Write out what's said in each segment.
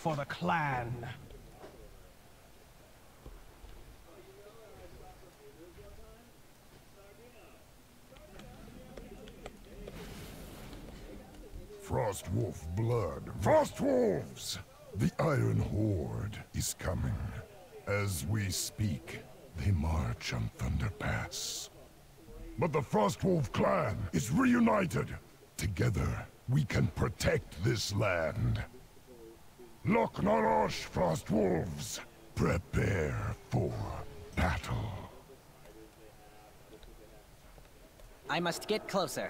for the clan. Frostwolf blood. Frostwolves! The Iron Horde is coming. As we speak, they march on Thunder Pass. But the Frostwolf clan is reunited. Together, we can protect this land. Loch Narosh, Frostwolves, prepare for battle. I must get closer.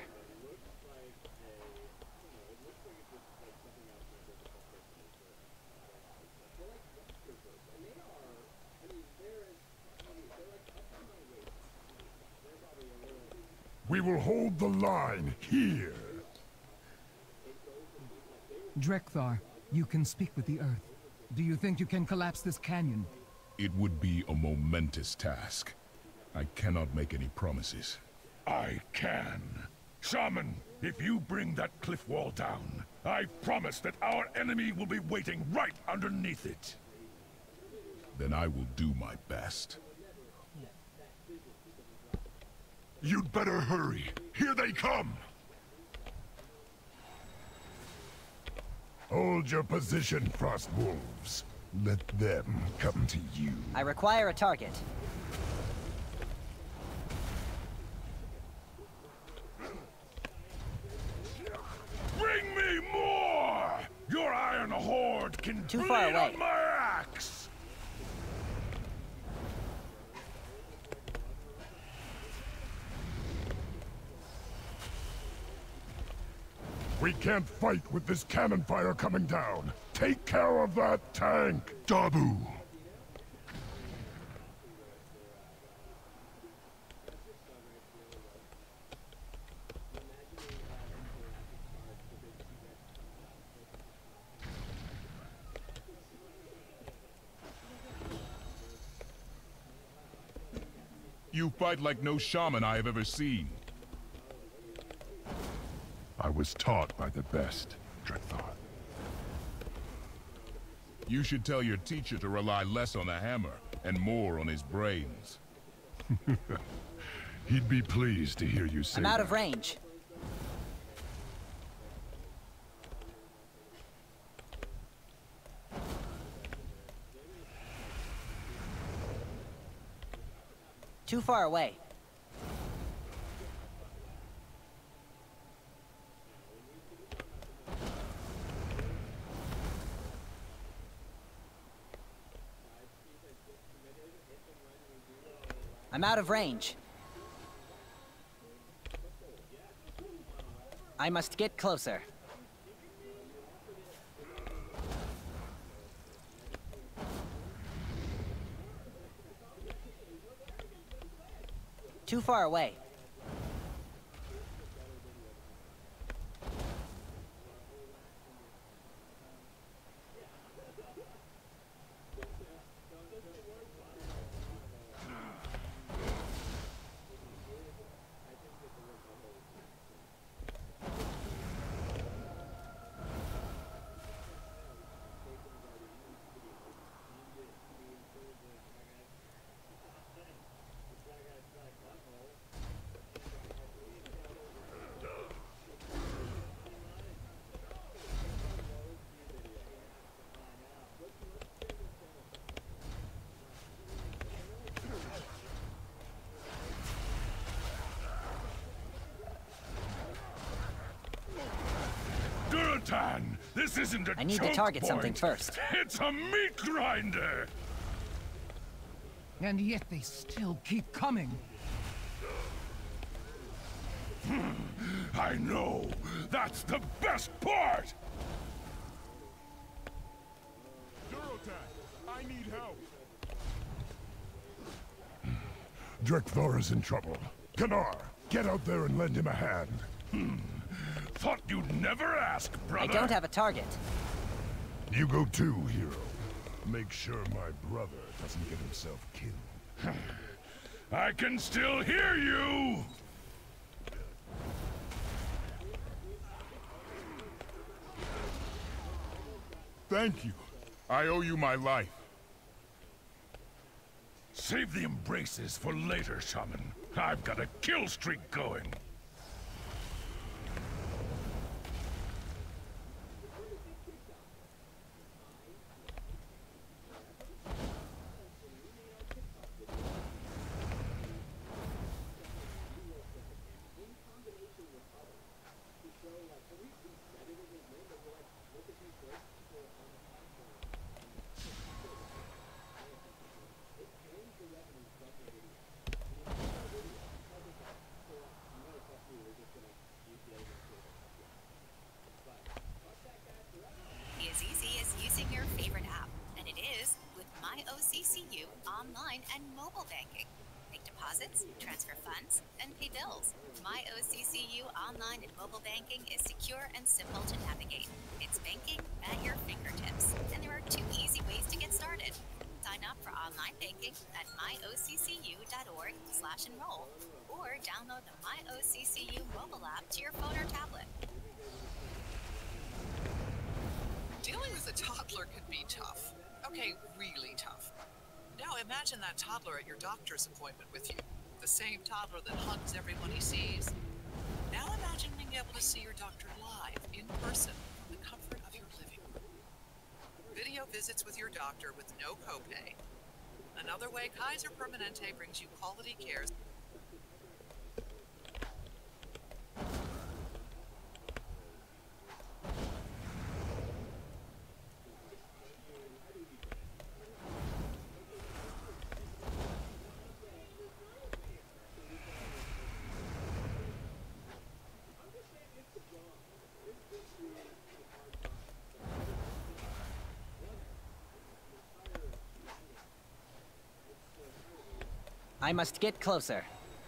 We will hold the line here. Drekthar, you can speak with the Earth. Do you think you can collapse this canyon? It would be a momentous task. I cannot make any promises. I can. Shaman, if you bring that cliff wall down, I promise that our enemy will be waiting right underneath it. Then I will do my best. You'd better hurry. Here they come! Hold your position, Frostwolves. Let them come to you. I require a target. Bring me more! Your Iron Horde can Too bleed far away. on my axe! We can't fight with this cannon fire coming down. Take care of that tank, Dabu! You fight like no shaman I have ever seen. I was taught by the best, Drekthar. You should tell your teacher to rely less on the hammer and more on his brains. He'd be pleased to hear you say I'm out that. of range. Too far away. I'm out of range. I must get closer. Too far away. This isn't a I need to choke target point. something first. It's a meat grinder! And yet they still keep coming. I know! That's the best part! Durotan, I need help. Drekthar is in trouble. Kanar, get out there and lend him a hand. Thought you'd never ask, brother! I don't have a target. You go too, hero. Make sure my brother doesn't get himself killed. I can still hear you! Thank you. I owe you my life. Save the embraces for later, Shaman. I've got a kill streak going. As easy as using your favorite app, and it is with MyOCCU online and mobile banking. Make deposits, transfer funds, and pay bills. MyOCCU online and mobile banking is secure and simple to navigate. It's banking at your fingertips, and there are 2 easy ways to get started. Sign up for online banking at myoccu.org/enroll, or download the MyOCCU mobile app to your phone or tablet. Dealing with a toddler can be tough. Okay, really tough. Now imagine that toddler at your doctor's appointment with you. The same toddler that hugs everyone he sees. Now imagine being able to see your doctor live, in person, from the comfort of your living room. Video visits with your doctor with no copay. Another way Kaiser Permanente brings you quality care. I must get closer.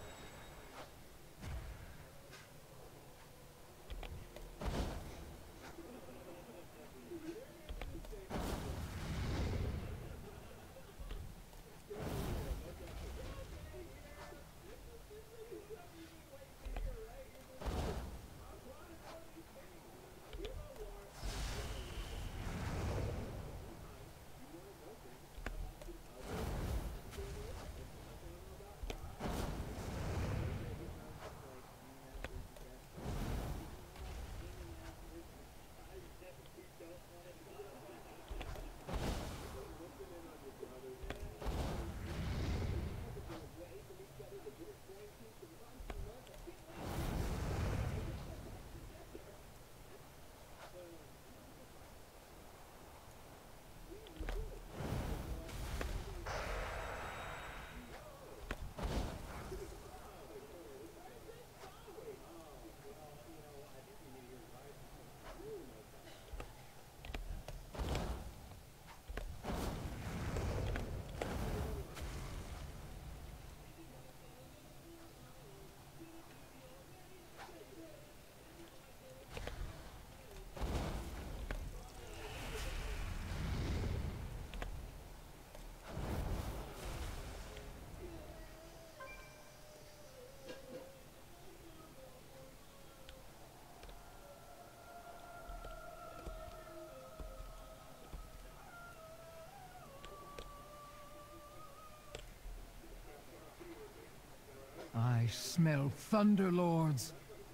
I smell thunderlords.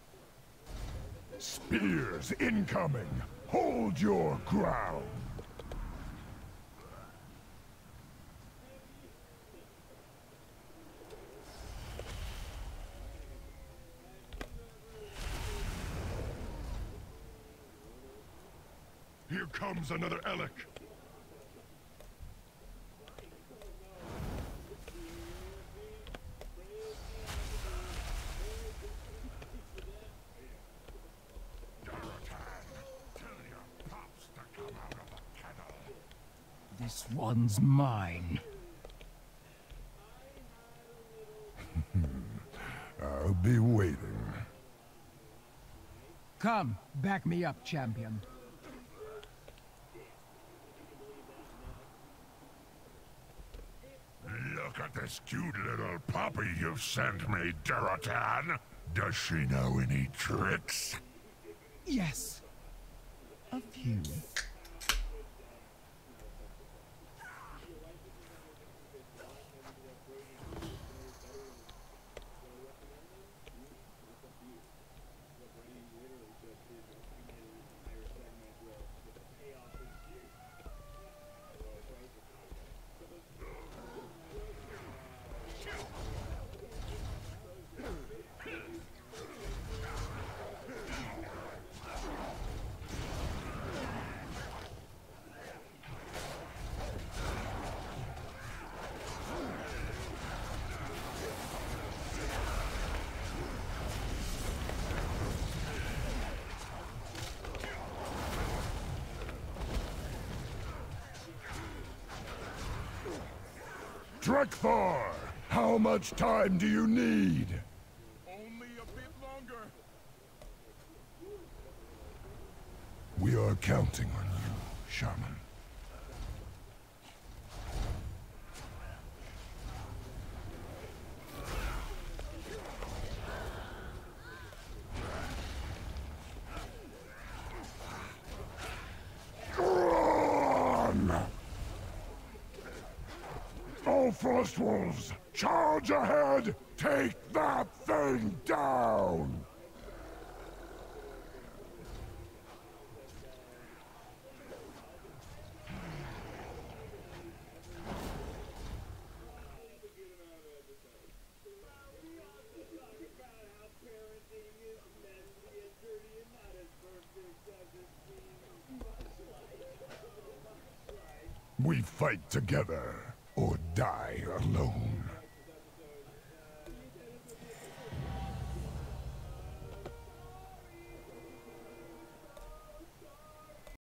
Spears incoming! Hold your ground! Here comes another Elec! This one's mine. I'll be waiting. Come, back me up, champion. Look at this cute little puppy you've sent me, Duratan. Does she know any tricks? Yes. A few. Drekthar, how much time do you need? Only a bit longer. We are counting on you, Shaman. Run! Oh, Frost Wolves! Charge ahead! Take that thing down! We fight together, or die alone.